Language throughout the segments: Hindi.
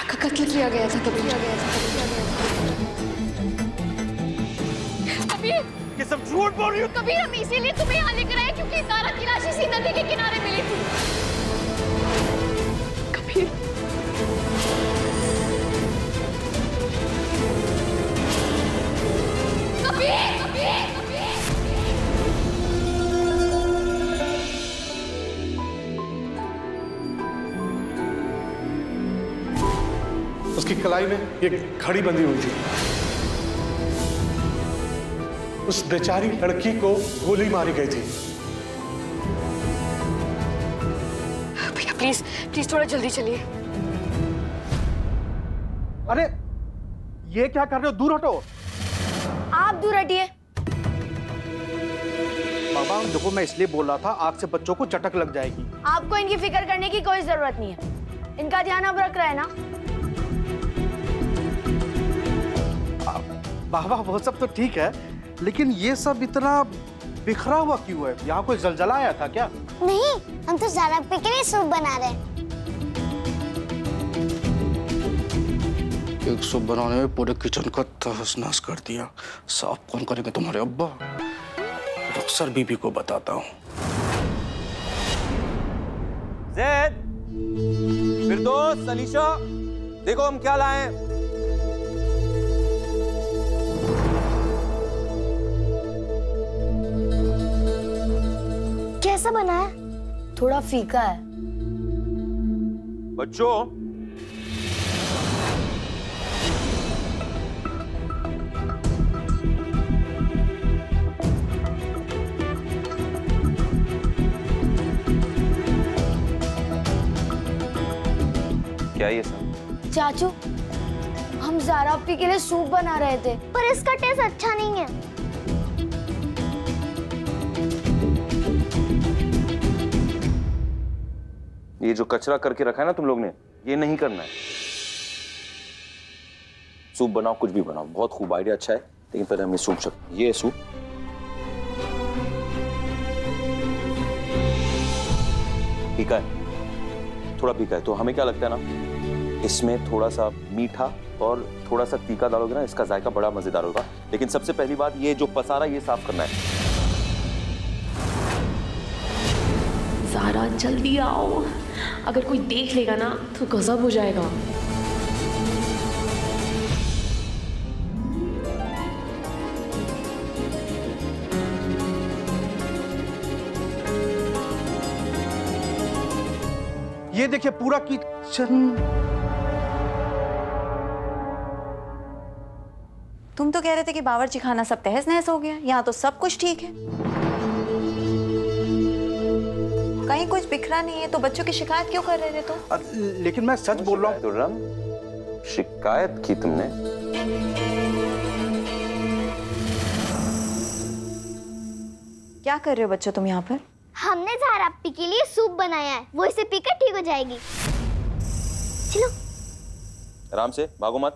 ज़ारा का कत्ल किया गया था कबीर। कबीर, ये सब झूठ बोल रही हो। कबीर, हम इसीलिए तुम्हें यहाँ लेकर आए क्योंकि ज़ारा की लाश इसी नदी के किनारे मिली थी। कबीर, कबीर, कबीर, उसकी कलाई में एक घड़ी बंधी हुई थी। उस बेचारी लड़की को गोली मारी गई थी। भैया प्लीज प्लीज थोड़ा जल्दी चलिए। अरे ये क्या कर रहे हो? दूर हटो। आप दूर हटिए। बाबा देखो, मैं इसलिए बोल रहा था आग से बच्चों को चटक लग जाएगी। आपको इनकी फिक्र करने की कोई जरूरत नहीं है। इनका ध्यान अब रख रहा है ना। बाबा वो सब तो ठीक है, लेकिन ये सब इतना बिखरा हुआ क्यों है? यहाँ कोई जलजला आया था क्या? नहीं, हम तो ज़ारा के लिए सूप बना रहे हैं। एक सूप बनाने में पूरे किचन का तहस-नहस कर दिया। साफ कौन करेंगे तुम्हारे अब्बा? अक्सर बीबी को बताता हूँ। ज़ैद, फिरदौस, अलीशा, देखो हम क्या लाए हैं। कैसा बना है? थोड़ा फीका है। बच्चों, क्या ये सब? चाचू, हम ज़ारा अपी के लिए सूप बना रहे थे, पर इसका टेस्ट अच्छा नहीं है। ये जो कचरा करके रखा है ना तुम लोग ने, ये नहीं करना है। सूप बनाओ, कुछ भी बनाओ। बहुत खूब आइडिया, अच्छा है, लेकिन पहले हमें सूप ये सूप फीका है, थोड़ा फीका है। तो हमें क्या लगता है ना, इसमें थोड़ा सा मीठा और थोड़ा सा तीखा डालोगे ना, इसका जायका बड़ा मजेदार होगा। लेकिन सबसे पहली बात, ये जो पसारा ये साफ करना है। ज़ारा जल्दी आओ, अगर कोई देख लेगा ना तो गजब हो जाएगा। ये देखिए पूरा किचन। तुम तो कह रहे थे कि बावर्ची खाना सब तहस नहस हो गया। यहाँ तो सब कुछ ठीक है, कहीं कुछ बिखरा नहीं है। तो बच्चों की शिकायत क्यों कर रहे थे तुम? लेकिन मैं सच बोल रहा हूँ। शिकायत की तुमने? क्या कर रहे हो बच्चों तुम यहाँ पर? हमने ज़ारा अपी के लिए सूप बनाया है, वो इसे पीकर ठीक हो जाएगी। चलो आराम से, भागो मत।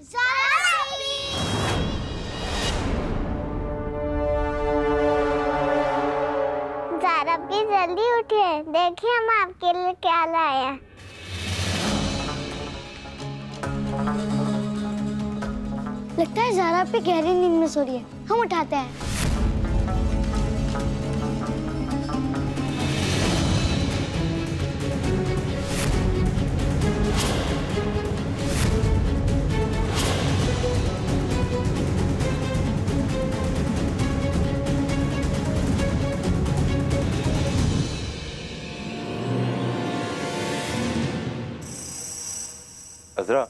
ज़ारा अपी जल्दी उठिए, देखिए हम आपके लिए क्या लाए हैं। लगता है ज़ारा अपी गहरी नींद में सो रही है, हम उठाते हैं। अज़रा,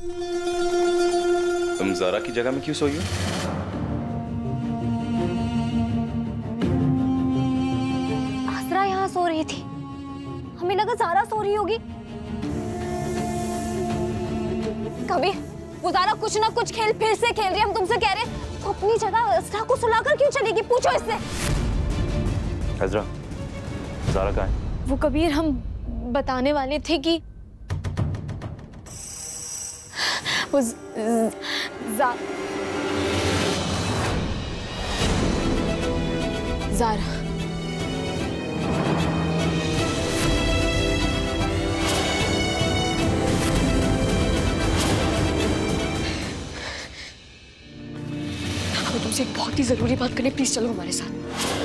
तुम ज़ारा की जगह में क्यों सोई हो? आसरा यहाँ सो रही थी, हमें लगा ज़ारा सो रही होगी। कभी वो ज़ारा कुछ ना कुछ खेल फिर से खेल रही है। हम तुमसे कह रहे हैं तो अपनी जगह आसरा को सुलाकर क्यों चलेगी? पूछो इससे। अज़रा, ज़ारा कहाँ है? वो कबीर, हम बताने वाले थे कि वो ज़ारा तुमसे एक बहुत ही जरूरी बात करनी, प्लीज चलो हमारे साथ।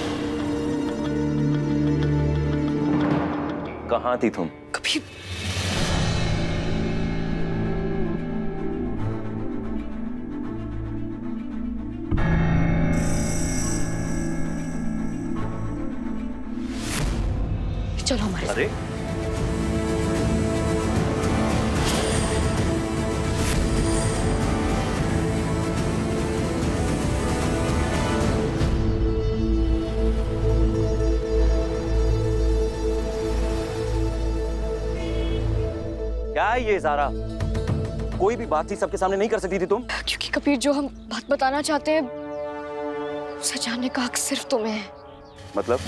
कहाँ थी तुम? कबीर, चलो हमारे साथ। अरे क्या है ये ज़ारा? कोई भी बात थी सबके सामने नहीं कर सकती थी तुम? क्योंकि कबीर, जो हम बात बताना चाहते हैं उसे जानने का हक सिर्फ तुम्हें है। मतलब?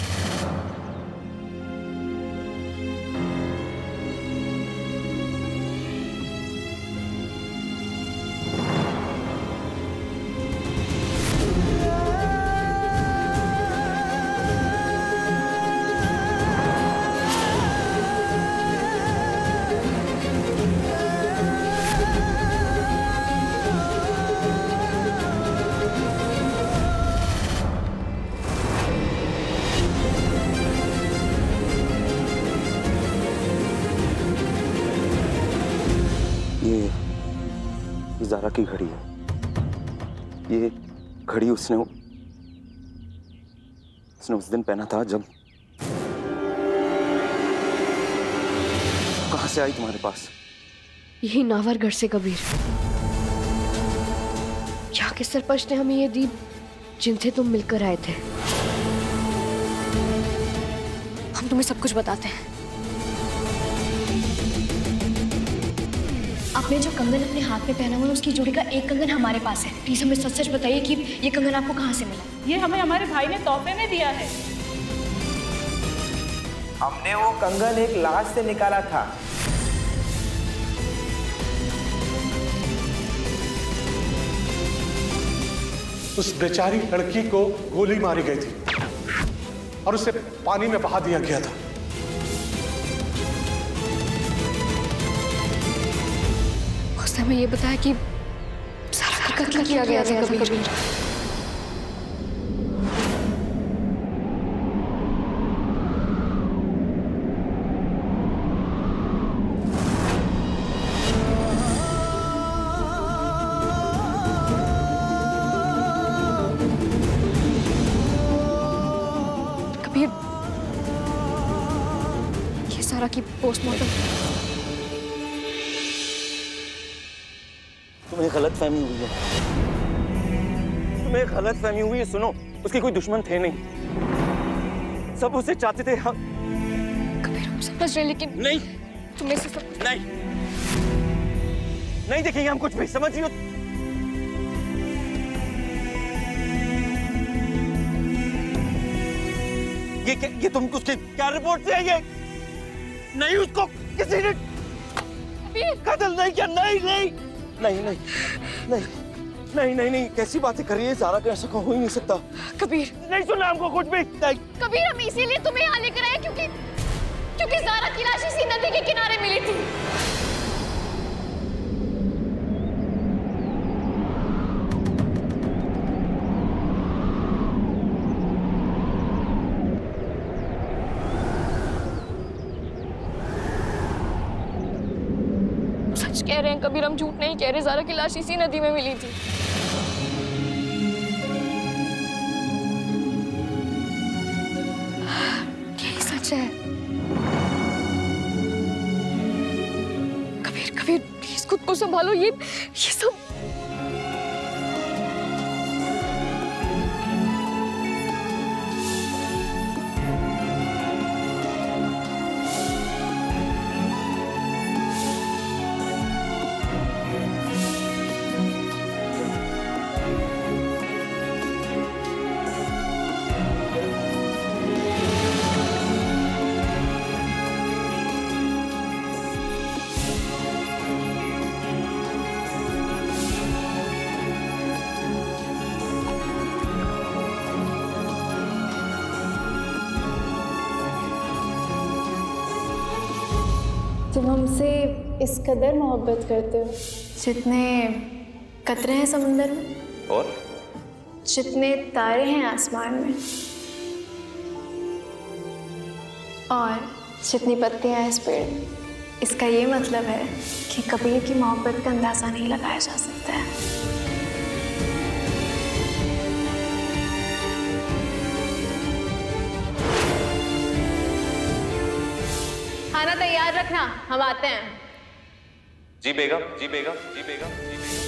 ये ज़ारा की घड़ी है। ये घड़ी उसने उस दिन पहना था जब... कहाँ से आई तुम्हारे पास? यही नावरगढ़ से कबीर। यहाँ के सरपंच ने हमें ये दी जिनसे तुम मिलकर आए थे। हम तुम्हें सब कुछ बताते हैं। आपने जो कंगन अपने हाथ में पहना हुआ है उसकी जोड़ी का एक कंगन हमारे पास है। प्लीज हमें सच सच बताइए कि ये कंगन आपको कहाँ से मिला? ये हमें हमारे भाई ने तोहफे में दिया है। हमने वो कंगन एक लाश से निकाला था। उस बेचारी लड़की को गोली मारी गई थी और उसे पानी में बहा दिया गया था। उसने हमें ये बताया कि सारा का कत्ल किया गया था कबीर। कबीर, ये सारा की पोस्टमार्टम। तुम्हें गलतफहमी हुई है। तुम्हें गलतफहमी हुई है। सुनो, उसके कोई दुश्मन थे नहीं, सब उसे चाहते थे। हम कबीर, हम समझ रहे, लेकिन नहीं, तुम्हें से सब नहीं देखेंगे हम कुछ भी, समझ रही हो? ये तुम उसके क्या रिपोर्ट से है? ये नहीं, उसको किसी ने कत्ल नहीं किया। नहीं, कैसी बातें कर रही है ज़ारा? का ऐसा हो ही नहीं सकता। कबीर, नहीं सुना हमको कुछ भी। कबीर, हम इसीलिए तुम्हें यहाँ लेकर आए क्योंकि ज़ारा की लाश इसी नदी के किनारे मिली थी। सच कह रहे हैं कबीर, हम झूठ नहीं कह रहे। ज़ारा की लाश इसी नदी में मिली थी। यही सच है। कबीर प्लीज खुद को संभालो। ये सब तुम हमसे इस कदर मोहब्बत करते हो जितने कतरे हैं समुंदर में। और जितने तारे हैं आसमान में और जितनी पत्तियां हैं इस पेड़ में, इसका ये मतलब है कि कबीर की मोहब्बत का अंदाजा नहीं लगाया जा सकता है। खाना तैयार रखना, हम आते हैं। जी बेगम, जी बेगम, जी बेगम, जी बेगम।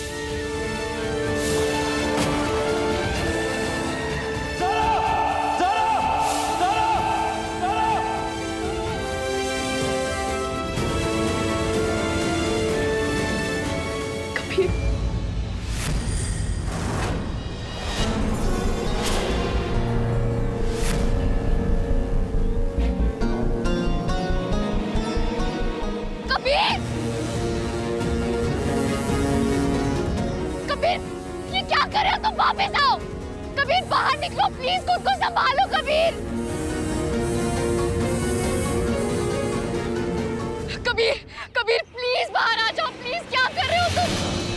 वापस आओ कबीर, बाहर निकलो प्लीज, खुद को संभालो कबीर। कबीर कबीर प्लीज बाहर आ जाओ प्लीज, क्या कर रहे हो तुम?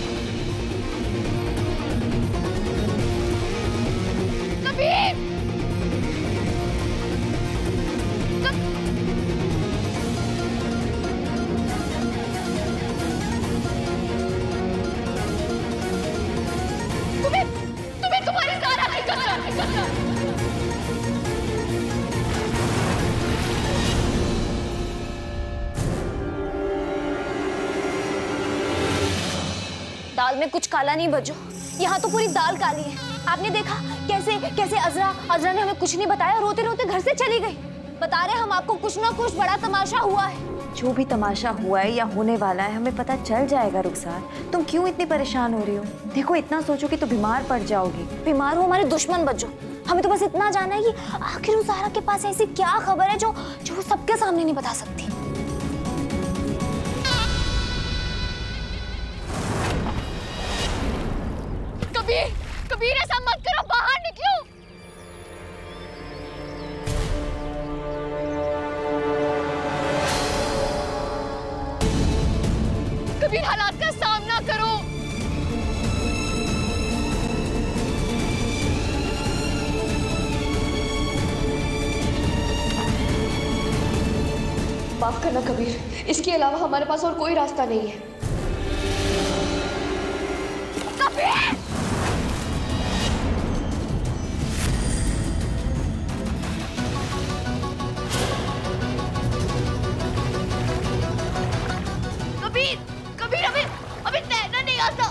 कबीर तुम्हारी सारा दाल में कुछ काला नहीं बजो, यहाँ तो पूरी दाल काली है। आपने देखा कैसे कैसे अजरा ने हमें कुछ नहीं बताया, रोते रोते घर से चली गई। बता रहे हम आपको कुछ ना कुछ बड़ा तमाशा हुआ है। जो भी तमाशा हुआ है या होने वाला है हमें पता चल जाएगा रुखसार। तुम क्यों इतनी परेशान हो रही हो? देखो इतना सोचोगी तो बीमार पड़ जाओगी। बीमार हो हमारे दुश्मन बचो, हमें तो बस इतना जानना है कि आखिर उस ज़ारा के पास ऐसी क्या खबर है जो वो सबके सामने नहीं बता सकती। कबीर कबीर ऐसा मत करो, बाहर निकलो। कबीर हालात का सामना करो। माफ करना कबीर, इसके अलावा हमारे पास और कोई रास्ता नहीं है। कबीर! कबीर कबीर अभी तैरना नहीं आता।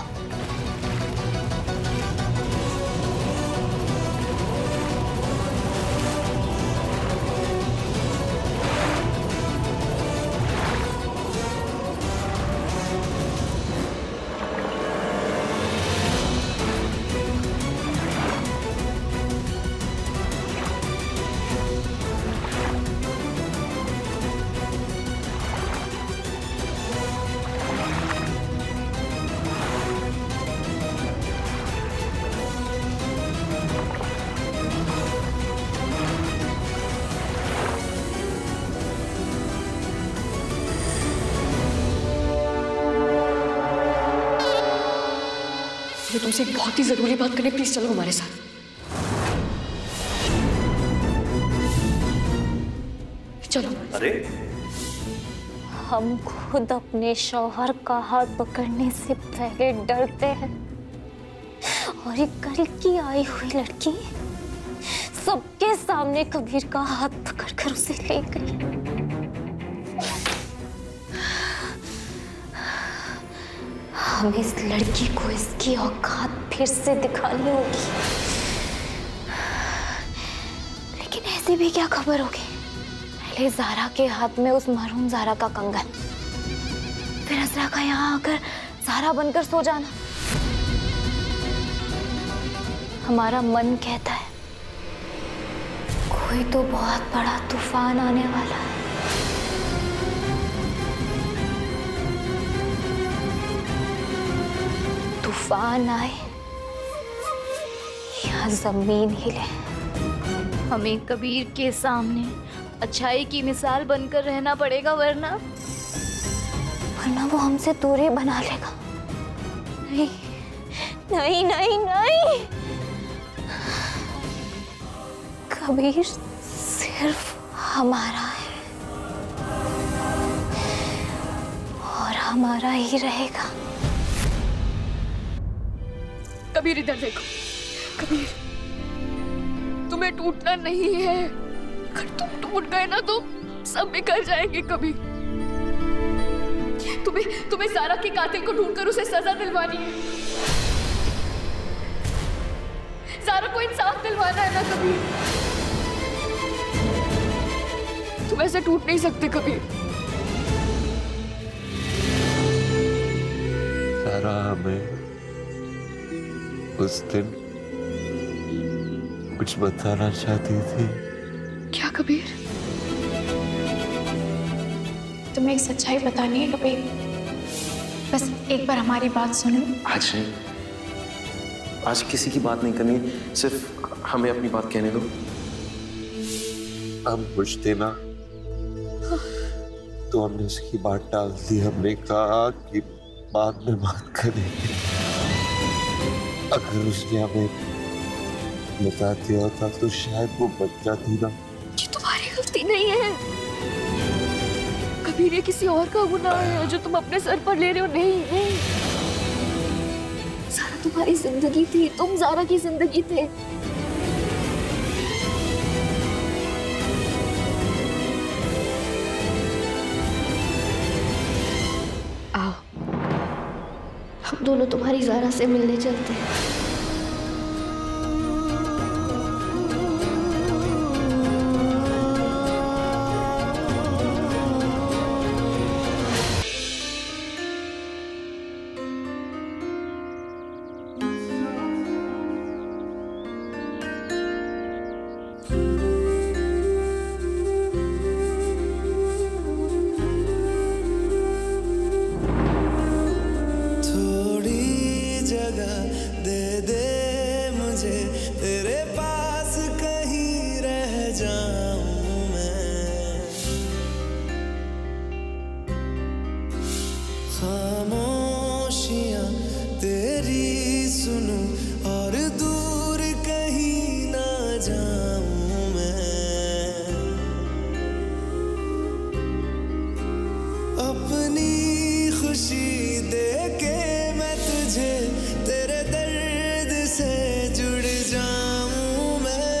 मैं तुमसे एक बहुत ही जरूरी बात करने, प्लीज चलो हमारे साथ। चलो। अरे हम खुद अपने शौहर का हाथ पकड़ने से पहले डरते हैं और एक कल की आई हुई लड़की सबके सामने कबीर का हाथ पकड़कर उसे ले गई। हमें इस लड़की को इसकी औकात फिर से दिखानी होगी। लेकिन ऐसी भी क्या खबर होगी? पहले ज़ारा के हाथ में उस मरहूम ज़ारा का कंगन, फिर अज़रा का यहाँ आकर ज़ारा बनकर सो जाना। हमारा मन कहता है कोई तो बहुत बड़ा तूफान आने वाला है। तूफान आए या जमीन हिले, हमें कबीर के सामने अच्छाई की मिसाल बनकर रहना पड़ेगा, वरना वो हमसे दूरी बना लेगा। नहीं नहीं नहीं नहीं, कबीर सिर्फ हमारा है और हमारा ही रहेगा। कबीर इधर देखो। कबीर, तुम्हें टूटना नहीं है। अगर तुम टूट गए ना तो सब बिखर जाएंगे। कबीर, तुम्हें ज़ारा के कातिल को ढूंढकर उसे सजा दिलवानी है। ज़ारा को इंसाफ दिलवाना है ना कबीर। तुम ऐसे टूट नहीं सकते कबीर। ज़ारा हमें उस दिन कुछ बताना चाहती थी। क्या कबीर? तुम्हें एक सच्चाई बतानी है कबीर। बस एक बार हमारी बात सुनो। आज नहीं, आज किसी की बात नहीं करनी, सिर्फ हमें अपनी बात कहने दो। हम कुछ देना तो हमने उसकी बात टाल दी। हमने कहा कि बाद में बात करेंगे। अगर उसने हमें बता दिया होता तो शायद वो बच जाती ना। ये तुम्हारी गलती नहीं है कबीर, ये किसी और का गुनाह है जो तुम अपने सर पर ले रहे हो। नहीं, ज़ारा तुम्हारी जिंदगी थी, तुम ज़ारा की जिंदगी थे। आओ, हम दोनों तुम्हारी ज़ारा से मिलने चलते हैं। खामोशियां तेरी सुनूं और दूर कहीं ना जाऊं मैं। अपनी खुशी दे के मैं तुझे तेरे दर्द से जुड़ जाऊं मैं।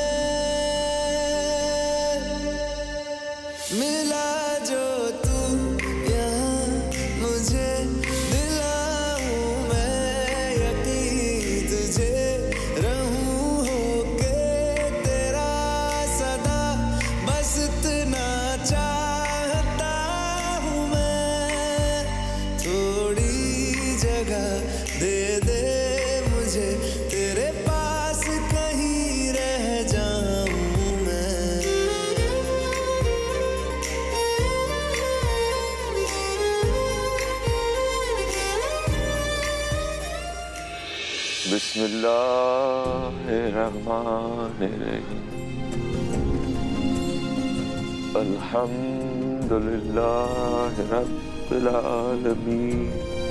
मिला जो तू यहाँ मुझे दिलाऊं मैं यकीन तुझे रहूं होके तेरा सदा बस इतना चाहता हूँ मैं। थोड़ी जगह दे दे मुझे तेरे पास कहीं रह जाऊं मैं। बिस्मिल्लाहिर्रहमानिर्रहीम। अल्हम्दुलिल्लाहि रब्बिल आलमीन।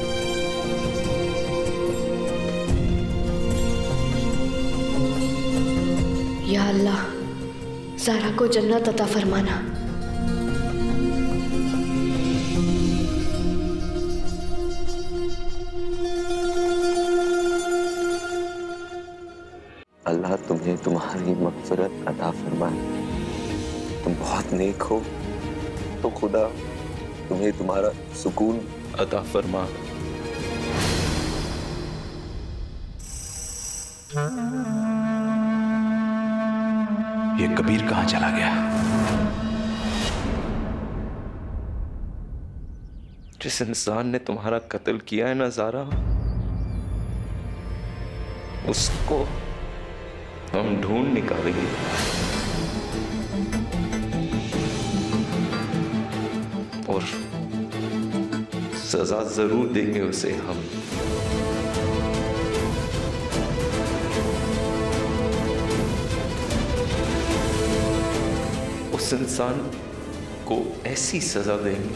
या अल्लाह, ज़ारा को जन्नत अता फरमाना। अल्लाह तुम्हें तुम्हारी मग़फ़िरत अता फरमाए। तुम बहुत नेक हो तो खुदा तुम्हें तुम्हारा सुकून अता फरमा। ये कबीर कहाँ चला गया? जिस इंसान ने तुम्हारा कत्ल किया है ना ज़ारा, उसको हम ढूंढ निकालेंगे और सजा जरूर देंगे उसे हम। उस इंसान को ऐसी सजा देंगे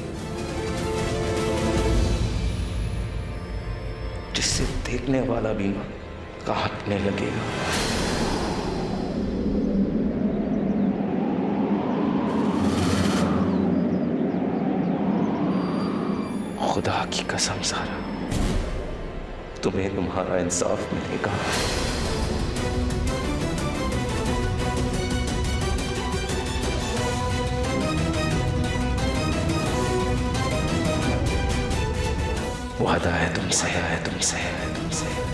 जिससे देखने वाला भी कांपने लगेगा। खुदा की कसम सारा, तुम्हें तुम्हारा इंसाफ मिलेगा। वादा है तुमसे,